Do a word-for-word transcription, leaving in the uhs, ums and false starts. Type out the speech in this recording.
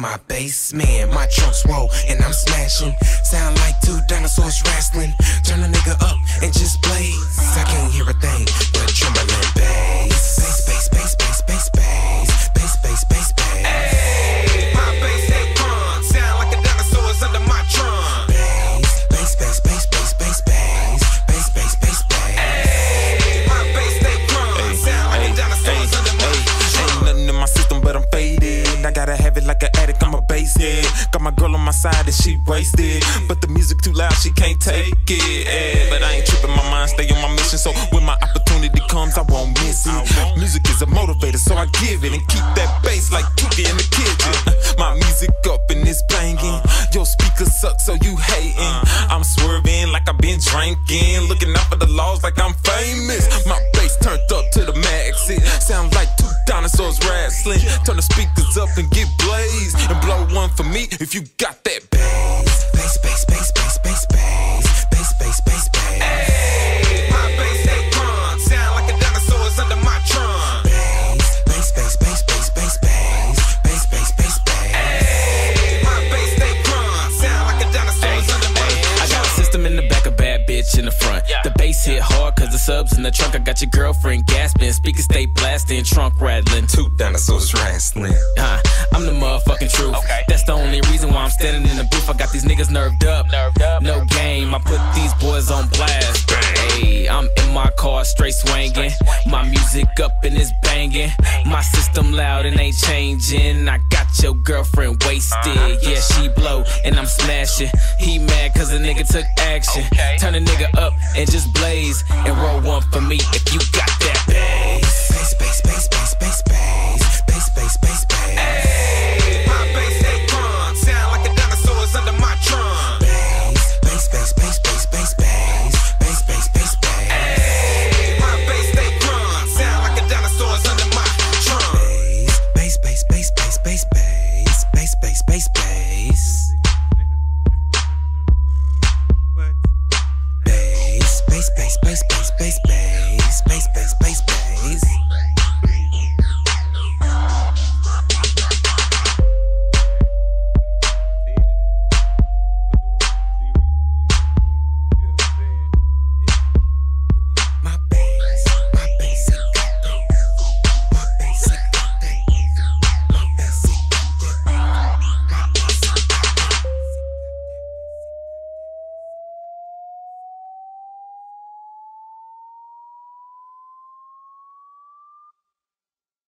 my basement. My trunk's roll and I'm smashing. Sound like two dinosaurs wrestling. Turn a nigga up and just blaze. I can't hear a thing but trembling bass. Bass, bass, bass, bass, bass, bass. Bass, bass, bass, bass. Hey, my bass they crunk. Sound like a dinosaur's under my trunk. Bass, bass, bass, bass, bass, bass, bass. Bass, bass, bass, bass. Hey, my bass they crunk. Sound like a dinosaur's under my trunk. Ain't nothing in my system but I'm faded. I gotta have it like an addict, I'm a basshead. Got my girl on my side and she wasted, but the music too loud, she can't take it. Yeah, but I ain't tripping, my mind stay on my mission. So when my opportunity comes, I won't miss it. Music is a motivator, so I give it and keep that bass like Tuki in the kitchen. My music up and it's banging. Your speakers suck, so you hating. I'm swerving like I've been drinking, looking out for the laws like I'm famous. My bass turned up to the max. It sound like two dinosaurs wrestling. Turn the speakers up and get blazed, and blow one for me if you got that bass. Bass, bass, bass, bass, bass, bass. Bass, bass, bass, bass. Hey, my bass they crunk. Sound like a dinosaur's under my trunk. Bass, bass, bass, bass, bass, bass, bass. Bass, bass, bass, bass. Hey, my bass they crunk. Sound like a dinosaur's under my trunk. I got a system in the back, a bad bitch in the front. The bass hit hard cause the subs in the trunk. I got your girlfriend gasping, speakers stay blasting, trunk rattling. Two dinosaurs wrestling. Uh, I'm the motherfucking truth. Okay. That's the only reason why I'm standing in the booth. I got these niggas nerved up. Nerved up. No game, I put these boys on blast. Hey, I'm in my car straight swinging. My music up and it's banging. My system loud and ain't changing. I got your girlfriend wasted. Yeah, she blow and I'm smashing. He mad cause a nigga took action. Turn a nigga up and just blaze, and roll one for me if you got that bass. Bass, bass, bass, bass, bass, bass. Bass, bass, bass, bass. Hey, my bass they crunk. Sound like a dinosaur's under my trunk. Bass, bass, bass, bass, bass, bass, bass. Bass, bass, bass, bass. Hey, my bass they crunk. Sound like a dinosaur's under my trunk. Bass, bass, bass, bass, bass, bass. Bass, bass, bass, bass. Bass, bass, bass, bass, bass, bass, bass. Bass, bass, bass, bass.